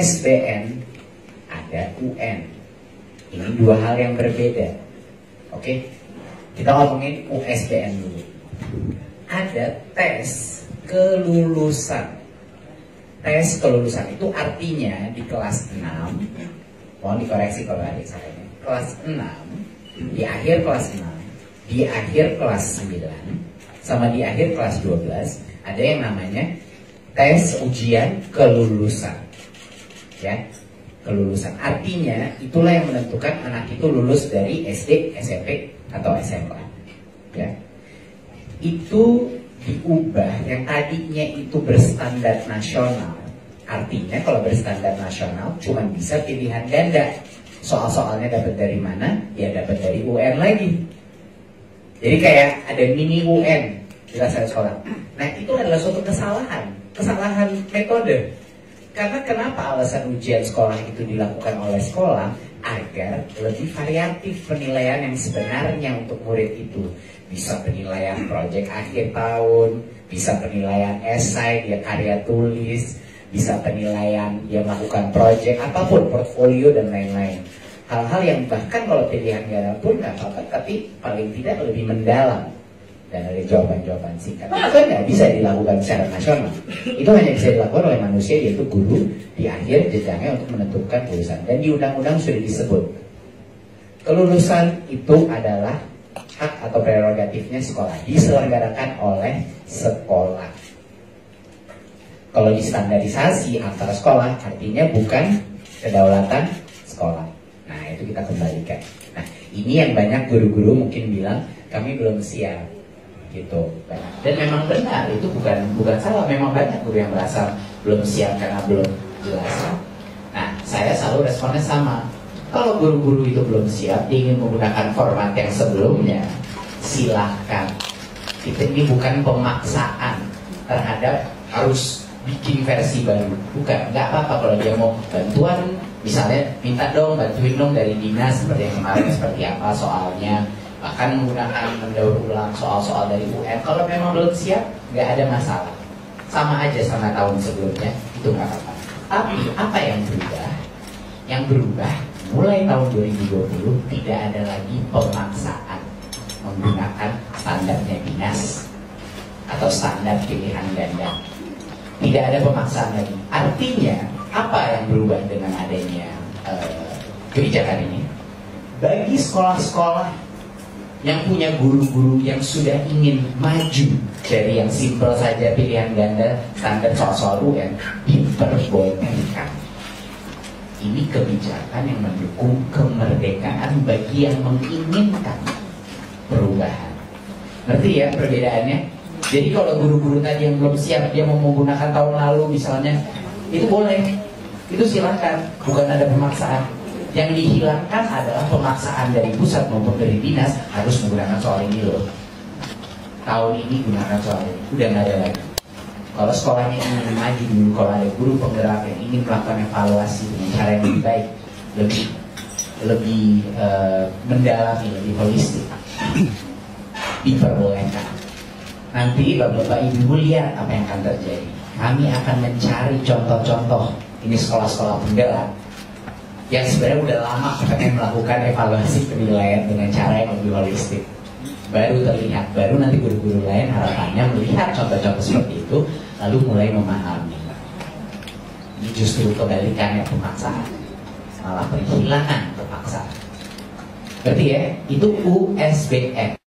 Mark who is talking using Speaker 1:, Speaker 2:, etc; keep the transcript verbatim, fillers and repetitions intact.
Speaker 1: S B N, ada U N. Ini dua hal yang berbeda. Oke, kita ngomongin U S B N dulu. Ada tes kelulusan. Tes kelulusan itu artinya di kelas enam, mohon dikoreksi kalau ada salahnya. Kelas enam, di akhir kelas enam, di akhir kelas sembilan, sama di akhir kelas dua belas, ada yang namanya tes ujian kelulusan. Ya, kelulusan. Artinya itulah yang menentukan anak itu lulus dari S D, S M P, atau S M A. Ya. Itu diubah, yang tadinya itu berstandar nasional. Artinya kalau berstandar nasional cuma bisa pilihan ganda. Soal-soalnya dapat dari mana? Ya dapat dari U N lagi. Jadi kayak ada mini U N di dasar sekolah. Nah itu adalah suatu kesalahan, kesalahan metode. Karena kenapa alasan ujian sekolah itu dilakukan oleh sekolah? Agar lebih variatif penilaian yang sebenarnya untuk murid itu. Bisa penilaian proyek akhir tahun, bisa penilaian esai, dia karya tulis, bisa penilaian dia melakukan proyek, apapun, portfolio dan lain-lain. Hal-hal yang bahkan kalau pilihan ganda pun nggak apa-apa, tapi paling tidak lebih mendalam. Dan ada jawaban-jawaban singkat. Itu kan nggak bisa dilakukan secara nasional. Itu hanya bisa dilakukan oleh manusia, yaitu guru di akhir jenjangnya untuk menentukan kelulusan. Dan di undang-undang sudah disebut, kelulusan itu adalah hak atau prerogatifnya sekolah, diselenggarakan oleh sekolah. Kalau distandarisasi antara sekolah, artinya bukan kedaulatan sekolah. Nah itu kita kembalikan. Nah ini yang banyak guru-guru mungkin bilang kami belum siap. Gitu. Dan memang benar, itu bukan bukan salah, memang banyak guru yang merasa belum siap karena belum jelas. Nah, saya selalu responnya sama. Kalau guru-guru itu belum siap, ingin menggunakan format yang sebelumnya, silahkan. Kita ini bukan pemaksaan terhadap harus bikin versi baru. Bukan, nggak apa-apa kalau dia mau bantuan, misalnya minta dong, bantuin dong dari dinas seperti yang kemarin, seperti apa soalnya. Bahkan menggunakan mendaur ulang soal-soal dari U N. Kalau memang belum siap, nggak ada masalah. Sama aja sama tahun sebelumnya, itu nggak apa-apa. Tapi apa yang berubah? Yang berubah mulai tahun dua ribu dua puluh tidak ada lagi pemaksaan menggunakan standarnya dinas atau standar pilihan ganda. Tidak ada pemaksaan lagi. Artinya apa yang berubah dengan adanya uh, kebijakan ini? Bagi sekolah-sekolah yang punya guru-guru yang sudah ingin maju dari yang simpel saja pilihan ganda standar soal-soal U N, diperbolehkan. Ini kebijakan yang mendukung kemerdekaan bagi yang menginginkan perubahan. Ngerti ya perbedaannya? Jadi kalau guru-guru tadi yang belum siap, dia mau menggunakan tahun lalu misalnya, itu boleh, itu silakan, bukan ada pemaksaan. Yang dihilangkan adalah pemaksaan dari pusat maupun dari dinas harus menggunakan soal ini loh. Tahun ini gunakan soal ini, udah nggak ada lagi. Kalau sekolahnya ingin maju dulu, kalau ada guru penggerak yang ingin melakukan evaluasi dengan cara yang lebih baik, lebih lebih uh, mendalami, lebih holistik, diperbolehkan. Nanti bapak-bapak ibu lihat apa yang akan terjadi. Kami akan mencari contoh-contoh ini sekolah-sekolah penggerak yang sebenarnya udah lama pengen melakukan evaluasi penilaian dengan cara yang lebih holistik. Baru terlihat, baru nanti guru-guru lain harapannya melihat contoh-contoh seperti itu, lalu mulai memahami. Ini justru kebalikannya pemaksaan, malah penghilangan kepaksaan. Berarti ya, itu U S B N.